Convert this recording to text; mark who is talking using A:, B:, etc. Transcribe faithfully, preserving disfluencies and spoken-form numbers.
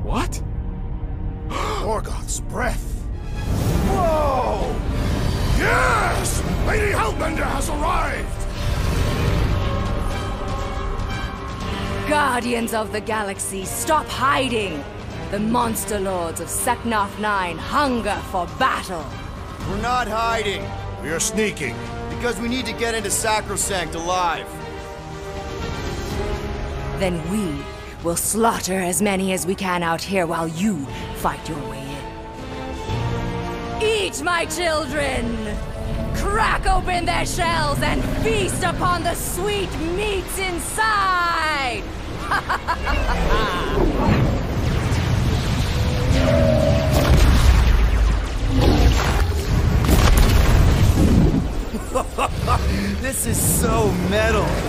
A: What?
B: Morgoth's breath. Whoa! Yes! Lady Hellbender has arrived!
C: Guardians of the Galaxy, stop hiding! The monster lords of Seknoth nine hunger for battle!
D: We're not hiding,
B: We are sneaking.
D: because we need to get into Sacrosanct alive.
C: Then we will slaughter as many as we can out here while you fight your way in. Eat, my children! Crack open their shells and feast upon the sweet meats inside!
D: This is so metal.